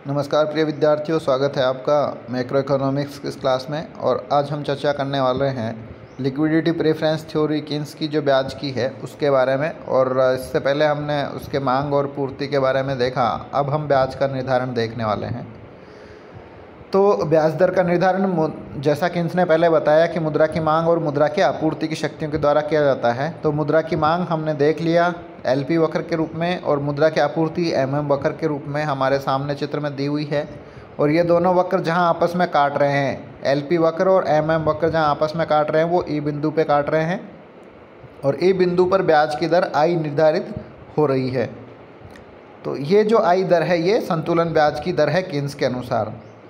नमस्कार प्रिय विद्यार्थियों, स्वागत है आपका मैक्रो इकोनॉमिक्स इस क्लास में। और आज हम चर्चा करने वाले हैं लिक्विडिटी प्रेफरेंस थ्योरी किन्स की जो ब्याज की है उसके बारे में। और इससे पहले हमने उसके मांग और पूर्ति के बारे में देखा, अब हम ब्याज का निर्धारण देखने वाले हैं। तो ब्याज दर का निर्धारण जैसा किन्स ने पहले बताया कि मुद्रा की मांग और मुद्रा की आपूर्ति की शक्तियों के द्वारा किया जाता है। तो मुद्रा की मांग हमने देख लिया एलपी वक्र के रूप में, और मुद्रा की आपूर्ति एमएम वक्र के रूप में हमारे सामने चित्र में दी हुई है। और ये दोनों वक्र जहां आपस में काट रहे हैं, एलपी वक्र और एमएम वक्र जहां आपस में काट रहे हैं वो ई बिंदु पे काट रहे हैं, और ई बिंदु पर ब्याज की दर आई निर्धारित हो रही है। तो ये जो आई दर है ये संतुलन ब्याज की दर है किन्स के अनुसार।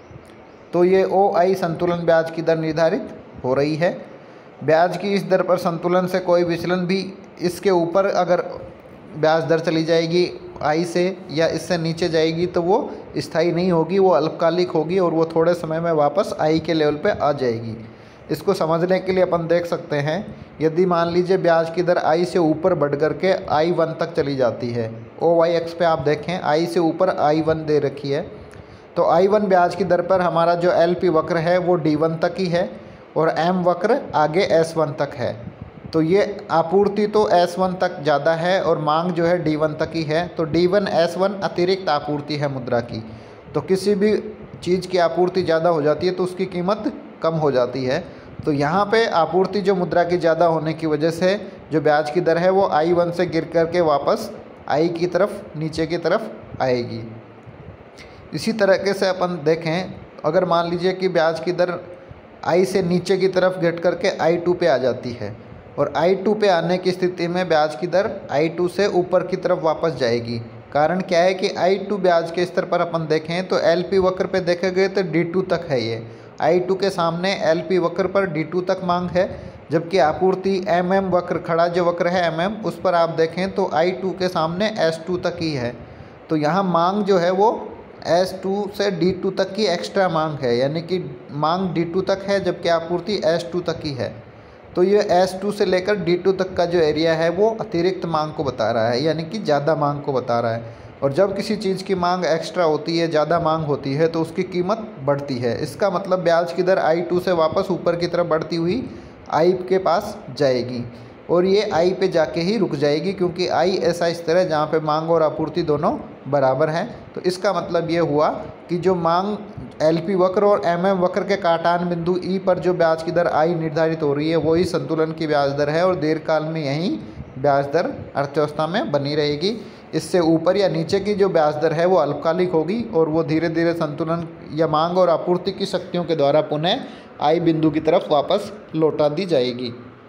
तो ये ओ आई संतुलन ब्याज की दर निर्धारित हो रही है। ब्याज की इस दर पर संतुलन से कोई विचलन भी, इसके ऊपर अगर ब्याज दर चली जाएगी आई से या इससे नीचे जाएगी तो वो स्थायी नहीं होगी, वो अल्पकालिक होगी और वो थोड़े समय में वापस आई के लेवल पे आ जाएगी। इसको समझने के लिए अपन देख सकते हैं, यदि मान लीजिए ब्याज की दर आई से ऊपर बढ़ करके I1 तक चली जाती है, ओ वाई एक्स पे आप देखें आई से ऊपर I1 दे रखी है, तो I1 ब्याज की दर पर हमारा जो LP वक्र है वो D1 तक ही है और M वक्र आगे S1 तक है। तो ये आपूर्ति तो S1 तक ज़्यादा है और मांग जो है D1 तक ही है। तो D1 S1 अतिरिक्त आपूर्ति है मुद्रा की। तो किसी भी चीज़ की आपूर्ति ज़्यादा हो जाती है तो उसकी कीमत कम हो जाती है। तो यहाँ पे आपूर्ति जो मुद्रा की ज़्यादा होने की वजह से जो ब्याज की दर है वो I1 से गिर करके वापस I की तरफ, नीचे की तरफ आएगी। इसी तरीके से अपन देखें, अगर मान लीजिए कि ब्याज की दर I से नीचे की तरफ गिर करके I2 पे आ जाती है, और I2 पे आने की स्थिति में ब्याज की दर I2 से ऊपर की तरफ वापस जाएगी। कारण क्या है कि I2 ब्याज के स्तर पर अपन देखें तो LP वक्र पे देखे गए तो D2 तक है। ये I2 के सामने LP वक्र पर D2 तक मांग है, जबकि आपूर्ति MM वक्र, खड़ा जो वक्र है MM, उस पर आप देखें तो I2 के सामने S2 तक ही है। तो यहाँ मांग जो है वो S2 से D2 तक की एक्स्ट्रा मांग है, यानी कि मांग D2 तक है जबकि आपूर्ति S2 तक ही है। तो ये S2 से लेकर D2 तक का जो एरिया है वो अतिरिक्त मांग को बता रहा है, यानी कि ज़्यादा मांग को बता रहा है। और जब किसी चीज़ की मांग एक्स्ट्रा होती है, ज़्यादा मांग होती है, तो उसकी कीमत बढ़ती है। इसका मतलब ब्याज की दर I2 से वापस ऊपर की तरफ बढ़ती हुई I के पास जाएगी और ये I पे जाके ही रुक जाएगी, क्योंकि I ऐसा स्तर है जहाँ पे मांग और आपूर्ति दोनों बराबर हैं। तो इसका मतलब ये हुआ कि जो मांग LP वक्र और MM वक्र के काटान बिंदु E पर जो ब्याज की दर I निर्धारित हो रही है वही संतुलन की ब्याज दर है, और दीर्घकाल में यही ब्याज दर अर्थव्यवस्था में बनी रहेगी। इससे ऊपर या नीचे की जो ब्याज दर है वो अल्पकालिक होगी और वो धीरे धीरे संतुलन या मांग और आपूर्ति की शक्तियों के द्वारा पुनः I बिंदु की तरफ वापस लौटा दी जाएगी।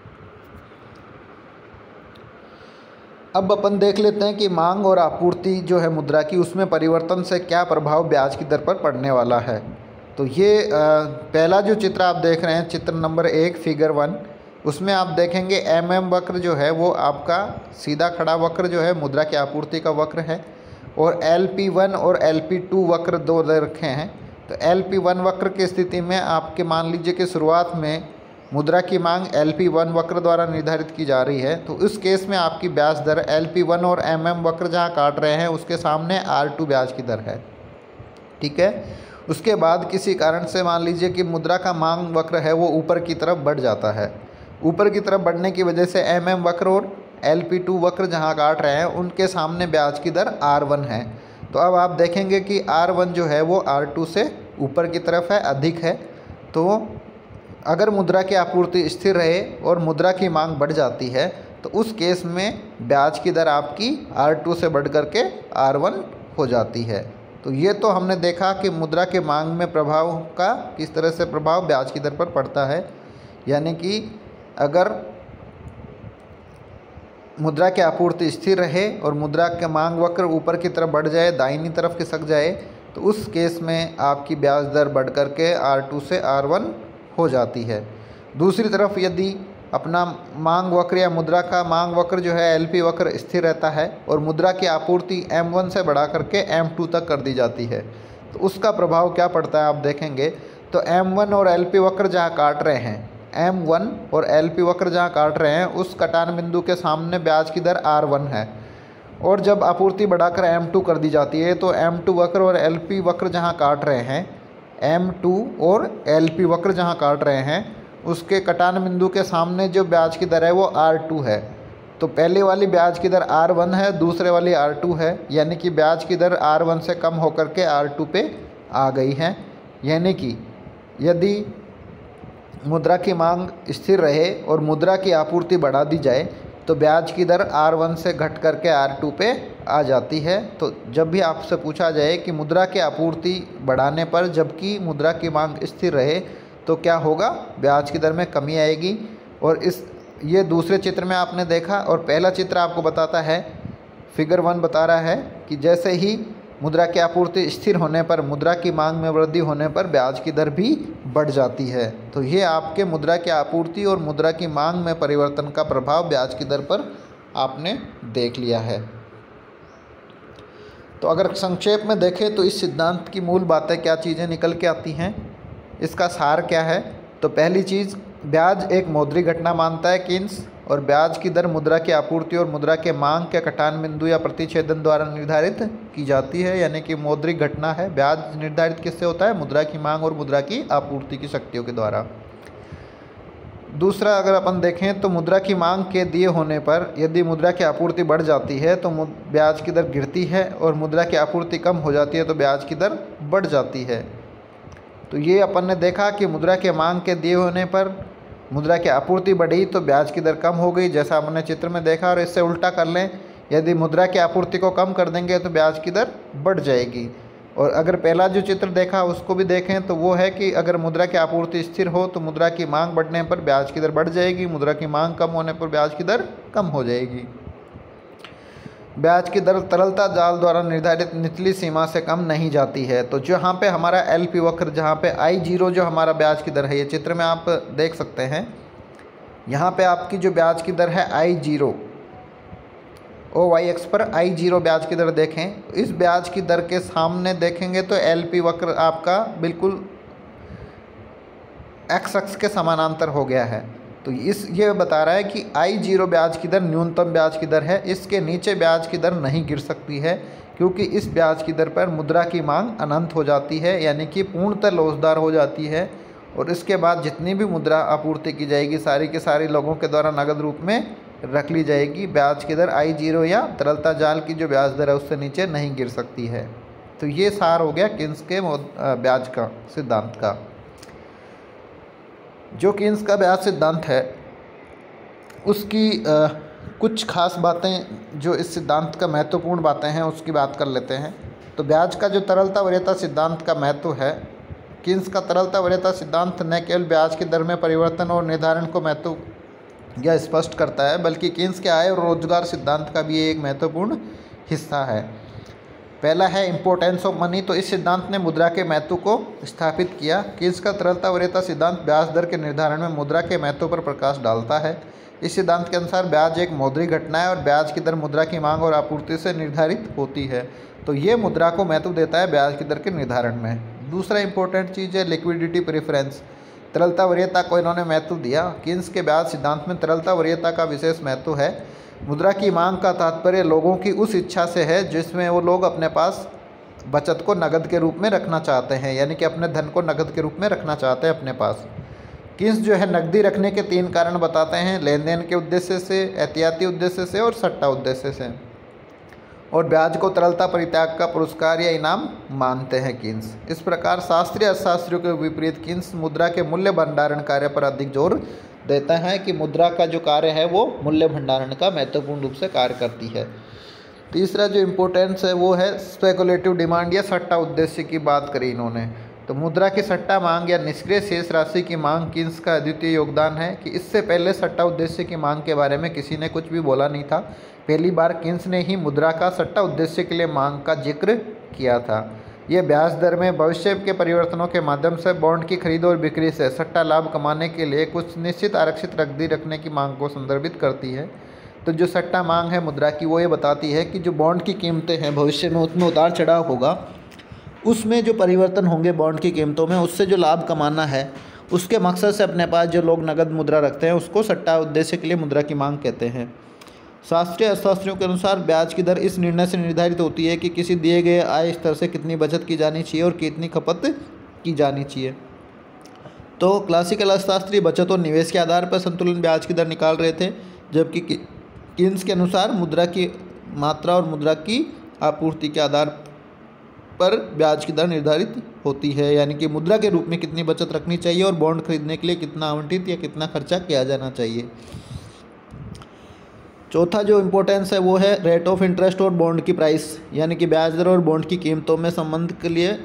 अब अपन देख लेते हैं कि मांग और आपूर्ति जो है मुद्रा की, उसमें परिवर्तन से क्या प्रभाव ब्याज की दर पर पड़ने वाला है। तो ये पहला जो चित्र आप देख रहे हैं, चित्र नंबर 1 फिगर 1, उसमें आप देखेंगे MM वक्र जो है वो आपका सीधा खड़ा वक्र जो है मुद्रा की आपूर्ति का वक्र है, और LP1 और LP2 वक्र दो दे रखे हैं। तो LP1 वक्र की स्थिति में आपके मान लीजिए कि शुरुआत में मुद्रा की मांग LP1 वक्र द्वारा निर्धारित की जा रही है, तो उस केस में आपकी ब्याज दर LP1 और MM वक्र जहां काट रहे हैं उसके सामने R2 ब्याज की दर है। ठीक है। उसके बाद किसी कारण से मान लीजिए कि मुद्रा का मांग वक्र है वो ऊपर की तरफ बढ़ जाता है। ऊपर की तरफ बढ़ने की वजह से MM वक्र और LP2 वक्र जहाँ काट रहे हैं उनके सामने ब्याज की दर R1 है। तो अब आप देखेंगे कि R1 जो है वो R2 से ऊपर की तरफ है, अधिक है। तो अगर मुद्रा की आपूर्ति स्थिर रहे और मुद्रा की मांग बढ़ जाती है तो उस केस में ब्याज की दर आपकी R2 से बढ़ कर के R1 हो जाती है। तो ये तो हमने देखा कि मुद्रा के मांग में प्रभाव का किस तरह से प्रभाव ब्याज की दर पर पड़ता है, यानी कि अगर मुद्रा की आपूर्ति स्थिर रहे और मुद्रा के मांग वक्र ऊपर की तरफ बढ़ जाए, दाहिनी तरफ खिसक जाए, तो उस केस में आपकी ब्याज दर बढ़ कर के R2 से R1 हो जाती है। दूसरी तरफ यदि अपना मांग वक्र या मुद्रा का मांग वक्र जो है LP वक्र स्थिर रहता है और मुद्रा की आपूर्ति M1 से बढ़ा करके M2 तक कर दी जाती है, तो उसका प्रभाव क्या पड़ता है आप देखेंगे। तो M1 और LP वक्र जहाँ काट रहे हैं, M1 और LP वक्र जहाँ काट रहे हैं उस कटान बिंदु के सामने ब्याज की दर R1 है, और जब आपूर्ति बढ़ाकर M2 कर दी जाती है तो M2 वक्र और LP वक्र जहाँ काट रहे हैं, M2 और LP वक्र जहाँ काट रहे हैं, उसके कटान बिंदु के सामने जो ब्याज की दर है वो R2 है। तो पहले वाली ब्याज की दर R1 है, दूसरे वाली R2 है, यानी कि ब्याज की दर R1 से कम होकर के R2 पे आ गई है। यानी कि यदि मुद्रा की मांग स्थिर रहे और मुद्रा की आपूर्ति बढ़ा दी जाए तो ब्याज की दर R1 से घट करके R2 पे आ जाती है। तो जब भी आपसे पूछा जाए कि मुद्रा की आपूर्ति बढ़ाने पर जबकि मुद्रा की मांग स्थिर रहे तो क्या होगा, ब्याज की दर में कमी आएगी। और ये दूसरे चित्र में आपने देखा, और पहला चित्र आपको बताता है, फिगर 1 बता रहा है कि जैसे ही मुद्रा की आपूर्ति स्थिर होने पर, मुद्रा की मांग में वृद्धि होने पर ब्याज की दर भी बढ़ जाती है। तो ये आपके मुद्रा की आपूर्ति और मुद्रा की मांग में परिवर्तन का प्रभाव ब्याज की दर पर आपने देख लिया है। तो अगर संक्षेप में देखें तो इस सिद्धांत की मूल बातें क्या चीज़ें निकल के आती हैं, इसका सार क्या है। तो पहली चीज़, ब्याज एक मौद्रिक घटना मानता है कीन्स, और ब्याज की दर मुद्रा की आपूर्ति और मुद्रा के मांग के कटान बिंदु या प्रतिच्छेदन द्वारा निर्धारित की जाती है, यानी कि मौद्रिक घटना है। ब्याज निर्धारित किससे होता है, मुद्रा की मांग और मुद्रा की आपूर्ति की शक्तियों के द्वारा। दूसरा, अगर अपन देखें तो मुद्रा की मांग के दिए होने पर यदि मुद्रा की आपूर्ति बढ़ जाती है तो ब्याज की दर गिरती है, और मुद्रा की आपूर्ति कम हो जाती है तो ब्याज की दर बढ़ जाती है। तो ये अपन ने देखा कि मुद्रा के मांग के दिए होने पर मुद्रा की आपूर्ति बढ़ी तो ब्याज की दर कम हो गई, जैसा हमने चित्र में देखा। और इससे उल्टा कर लें, यदि मुद्रा की आपूर्ति को कम कर देंगे तो ब्याज की दर बढ़ जाएगी। और अगर पहला जो चित्र देखा उसको भी देखें तो वो है कि अगर मुद्रा की आपूर्ति स्थिर हो तो मुद्रा की मांग बढ़ने पर ब्याज की दर बढ़ जाएगी, मुद्रा की मांग कम होने पर ब्याज की दर कम हो जाएगी। ब्याज की दर तरलता जाल द्वारा निर्धारित निचली सीमा से कम नहीं जाती है। तो जहाँ पे हमारा LP वक्र, जहाँ पे I0 जो हमारा ब्याज की दर है, ये चित्र में आप देख सकते हैं, यहाँ पे आपकी जो ब्याज की दर है I0, OY पर I0 ब्याज की दर देखें। इस ब्याज की दर के सामने देखेंगे तो LP वक्र आपका बिल्कुल X अक्ष के समानांतर हो गया है। तो ये बता रहा है कि I0 ब्याज की दर न्यूनतम ब्याज की दर है, इसके नीचे ब्याज की दर नहीं गिर सकती है, क्योंकि इस ब्याज की दर पर मुद्रा की मांग अनंत हो जाती है, यानी कि पूर्णतः लोचदार हो जाती है। और इसके बाद जितनी भी मुद्रा आपूर्ति की जाएगी सारी के सारी लोगों के द्वारा नगद रूप में रख ली जाएगी। ब्याज की दर I0 या तरलता जाल की जो ब्याज दर है उससे नीचे नहीं गिर सकती है। तो ये सार हो गया कीन्स के ब्याज का सिद्धांत का। जो कीन्स का ब्याज सिद्धांत है उसकी कुछ खास बातें जो इस सिद्धांत का महत्वपूर्ण बातें हैं उसकी बात कर लेते हैं। तो ब्याज का जो तरलता वरीयता सिद्धांत का महत्व है, कीन्स का तरलता वरीयता सिद्धांत न केवल ब्याज की दर में परिवर्तन और निर्धारण को महत्व या स्पष्ट करता है, बल्कि कीन्स के आय और रोजगार सिद्धांत का भी एक महत्वपूर्ण हिस्सा है। पहला है इम्पोर्टेंस ऑफ मनी। तो इस सिद्धांत ने मुद्रा के महत्व को स्थापित किया। कीन्स का तरलता वरीयता सिद्धांत ब्याज दर के निर्धारण में मुद्रा के महत्व पर प्रकाश डालता है। इस सिद्धांत के अनुसार ब्याज एक मौद्रिक घटना है और ब्याज की दर मुद्रा की मांग और आपूर्ति से निर्धारित होती है। तो ये मुद्रा को महत्व देता है ब्याज की दर के निर्धारण में। दूसरा इंपॉर्टेंट चीज़ है लिक्विडिटी प्रेफरेंस। तरलता वरीयता को इन्होंने महत्व दिया। कीन्स के ब्याज सिद्धांत में तरलता वरीयता का विशेष महत्व है। मुद्रा की मांग का तात्पर्य लोगों की उस इच्छा से है जिसमें वो लोग अपने पास बचत को नगद के रूप में रखना चाहते हैं, यानी कि अपने धन को नगद के रूप में रखना चाहते हैं अपने पास। कीन्स जो है नकदी रखने के 3 कारण बताते हैं, लेन देन के उद्देश्य से, एहतियाती उद्देश्य से और सट्टा उद्देश्य से। और ब्याज को तरलता परित्याग का पुरस्कार या इनाम मानते हैं कीन्स। इस प्रकार शास्त्रीय अर्थशास्त्रियों के विपरीत कीन्स मुद्रा के मूल्य भंडारण कार्य पर अधिक जोर देता है कि मुद्रा का जो कार्य है वो मूल्य भंडारण का महत्वपूर्ण रूप से कार्य करती है। तीसरा जो इम्पोर्टेंस है वो है स्पेकुलेटिव डिमांड या सट्टा उद्देश्य की बात करी इन्होंने। तो मुद्रा की सट्टा मांग या निष्क्रिय शेष राशि की मांग कीन्स का अद्वितीय योगदान है कि इससे पहले सट्टा उद्देश्य की मांग के बारे में किसी ने कुछ भी बोला नहीं था। पहली बार कीन्स ने ही मुद्रा का सट्टा उद्देश्य के लिए मांग का जिक्र किया था। यह ब्याज दर में भविष्य के परिवर्तनों के माध्यम से बॉन्ड की खरीद और बिक्री से सट्टा लाभ कमाने के लिए कुछ निश्चित आरक्षित नकदी रखने की मांग को संदर्भित करती है। तो जो सट्टा मांग है मुद्रा की वो ये बताती है कि जो बॉन्ड की कीमतें हैं भविष्य में उसमें उतार चढ़ाव होगा, उसमें जो परिवर्तन होंगे बॉन्ड की कीमतों में, उससे जो लाभ कमाना है उसके मकसद से अपने पास जो लोग नगद मुद्रा रखते हैं उसको सट्टा उद्देश्य के लिए मुद्रा की मांग कहते हैं। शास्त्रीय अर्थशास्त्रियों के अनुसार ब्याज की दर इस निर्णय से निर्धारित होती है कि किसी दिए गए आय स्तर से कितनी बचत की जानी चाहिए और कितनी खपत की जानी चाहिए। तो क्लासिकल अर्थशास्त्री बचत और निवेश के आधार पर संतुलन ब्याज की दर निकाल रहे थे, जबकि कीन्स के अनुसार मुद्रा की मात्रा और मुद्रा की आपूर्ति के आधार पर ब्याज की दर निर्धारित होती है, यानी कि मुद्रा के रूप में कितनी बचत रखनी चाहिए और बॉन्ड खरीदने के लिए कितना आवंटित या कितना खर्चा किया जाना चाहिए। चौथा जो इम्पोर्टेंस है वो है रेट ऑफ इंटरेस्ट और बॉन्ड की प्राइस, यानी कि ब्याज दर और बॉन्ड की कीमतों में संबंध के लिए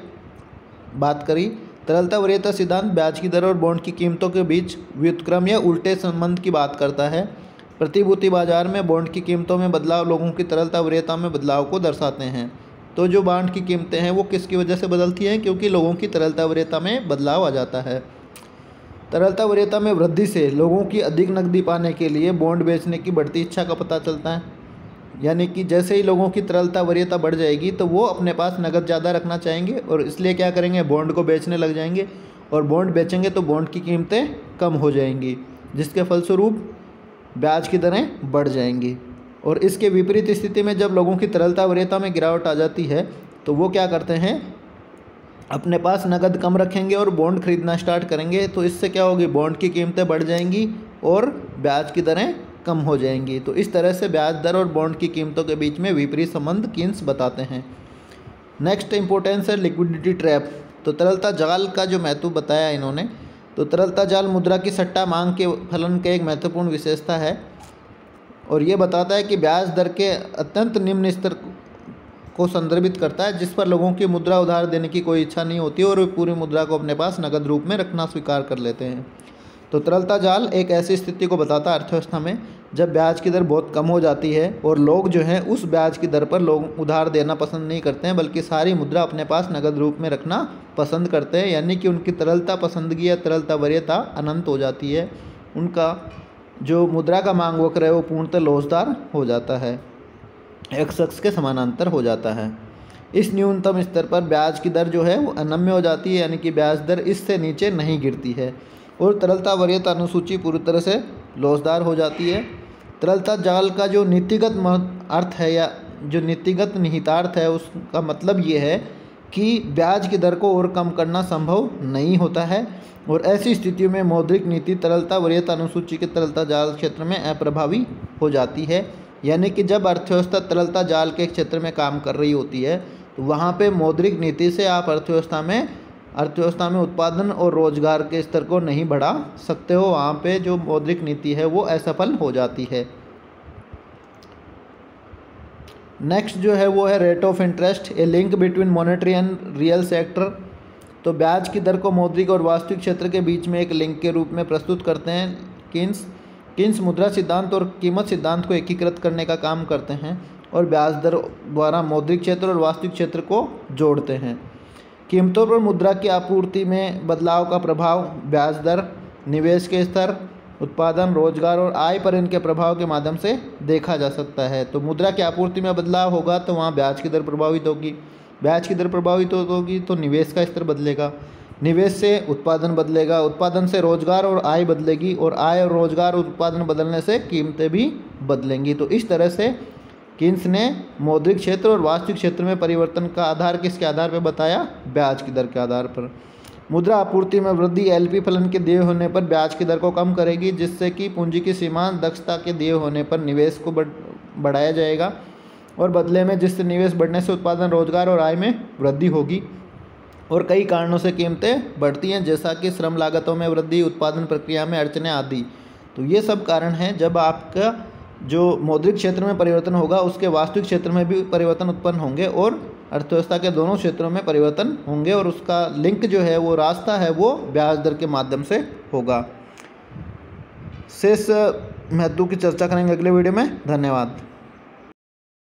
बात करी। तरलता वरीयता सिद्धांत ब्याज की दर और बॉन्ड की कीमतों के बीच व्युत्क्रम या उल्टे संबंध की बात करता है। प्रतिभूति बाजार में बॉन्ड की कीमतों में बदलाव लोगों की तरलता वरीयता में बदलाव को दर्शाते हैं। तो जो बॉन्ड की कीमतें हैं वो किसकी वजह से बदलती हैं? क्योंकि लोगों की तरलता वरीयता में बदलाव आ जाता है। तरलता वरीयता में वृद्धि से लोगों की अधिक नकदी पाने के लिए बॉन्ड बेचने की बढ़ती इच्छा का पता चलता है, यानी कि जैसे ही लोगों की तरलता वरीयता बढ़ जाएगी तो वो अपने पास नकद ज़्यादा रखना चाहेंगे और इसलिए क्या करेंगे, बॉन्ड को बेचने लग जाएंगे, और बॉन्ड बेचेंगे तो बॉन्ड की कीमतें कम हो जाएंगी, जिसके फलस्वरूप ब्याज की दरें बढ़ जाएंगी। और इसके विपरीत स्थिति में जब लोगों की तरलता वरीयता में गिरावट आ जाती है तो वो क्या करते हैं, अपने पास नकद कम रखेंगे और बॉन्ड खरीदना स्टार्ट करेंगे। तो इससे क्या होगी, बॉन्ड की कीमतें बढ़ जाएंगी और ब्याज की दरें कम हो जाएंगी। तो इस तरह से ब्याज दर और बॉन्ड की कीमतों के बीच में विपरीत संबंध कीन्स बताते हैं। नेक्स्ट इंपॉर्टेंस है लिक्विडिटी ट्रैप। तो तरलता जाल का जो महत्व बताया इन्होंने, तो तरलता जाल मुद्रा की सट्टा मांग के फलन के एक महत्वपूर्ण विशेषता है और ये बताता है कि ब्याज दर के अत्यंत निम्न स्तर को संदर्भित करता है, जिस पर लोगों की मुद्रा उधार देने की कोई इच्छा नहीं होती और वे पूरी मुद्रा को अपने पास नकद रूप में रखना स्वीकार कर लेते हैं। तो तरलता जाल एक ऐसी स्थिति को बताता है अर्थव्यवस्था में जब ब्याज की दर बहुत कम हो जाती है और लोग जो हैं उस ब्याज की दर पर लोग उधार देना पसंद नहीं करते हैं, बल्कि सारी मुद्रा अपने पास नकद रूप में रखना पसंद करते हैं, यानी कि उनकी तरलता पसंदगी या तरलता वरीयता अनंत हो जाती है। उनका जो मुद्रा का मांग वक्र है वो पूर्णतः लोचदार हो जाता है, एक शख्स के समानांतर हो जाता है। इस न्यूनतम स्तर पर ब्याज की दर जो है वो अनम्य हो जाती है, यानी कि ब्याज दर इससे नीचे नहीं गिरती है और तरलता वरीयता अनुसूची पूरी तरह से लोचदार हो जाती है। तरलता जाल का जो नीतिगत अर्थ है या जो नीतिगत निहितार्थ है उसका मतलब ये है कि ब्याज की दर को और कम करना संभव नहीं होता है और ऐसी स्थितियों में मौद्रिक नीति तरलता वरीयता अनुसूची के तरलता जाल क्षेत्र में अप्रभावी हो जाती है। यानी कि जब अर्थव्यवस्था तरलता जाल के क्षेत्र में काम कर रही होती है तो वहाँ पे मौद्रिक नीति से आप अर्थव्यवस्था में उत्पादन और रोजगार के स्तर को नहीं बढ़ा सकते हो, वहाँ पे जो मौद्रिक नीति है वो असफल हो जाती है। नेक्स्ट जो है वो है rate of interest, a link between monetary and real sector. तो ब्याज की दर को मौद्रिक और वास्तविक क्षेत्र के बीच में एक लिंक के रूप में प्रस्तुत करते हैं। कीन्स मुद्रा सिद्धांत और कीमत सिद्धांत को एकीकृत करने का काम करते हैं और ब्याज दर द्वारा मौद्रिक क्षेत्र और वास्तविक क्षेत्र को जोड़ते हैं। कीमतों पर मुद्रा की आपूर्ति में बदलाव का प्रभाव ब्याज दर, निवेश के स्तर, उत्पादन, रोजगार और आय पर इनके प्रभाव के माध्यम से देखा जा सकता है। तो मुद्रा की आपूर्ति में बदलाव होगा तो वहाँ ब्याज की दर प्रभावित होगी, ब्याज की दर प्रभावित होगी तो निवेश का स्तर बदलेगा, निवेश से उत्पादन बदलेगा, उत्पादन से रोजगार और आय बदलेगी और आय और रोजगार और उत्पादन बदलने से कीमतें भी बदलेंगी। तो इस तरह से कीन्स ने मौद्रिक क्षेत्र और वास्तविक क्षेत्र में परिवर्तन का आधार किसके आधार पर बताया, ब्याज की दर के आधार पर। मुद्रा आपूर्ति में वृद्धि एलपी फलन के दिए होने पर ब्याज की दर को कम करेगी, जिससे कि पूंजी की सीमांत दक्षता के दिए होने पर निवेश को बढ़ाया जाएगा और बदले में जिससे निवेश बढ़ने से उत्पादन, रोजगार और आय में वृद्धि होगी। और कई कारणों से कीमतें बढ़ती हैं, जैसा कि श्रम लागतों में वृद्धि, उत्पादन प्रक्रिया में अड़चनें आदि। तो ये सब कारण हैं जब आपका जो मौद्रिक क्षेत्र में परिवर्तन होगा उसके वास्तविक क्षेत्र में भी परिवर्तन उत्पन्न होंगे और अर्थव्यवस्था के दोनों क्षेत्रों में परिवर्तन होंगे और उसका लिंक जो है वो रास्ता है वो ब्याज दर के माध्यम से होगा। शेष महत्व की चर्चा करेंगे अगले वीडियो में। धन्यवाद।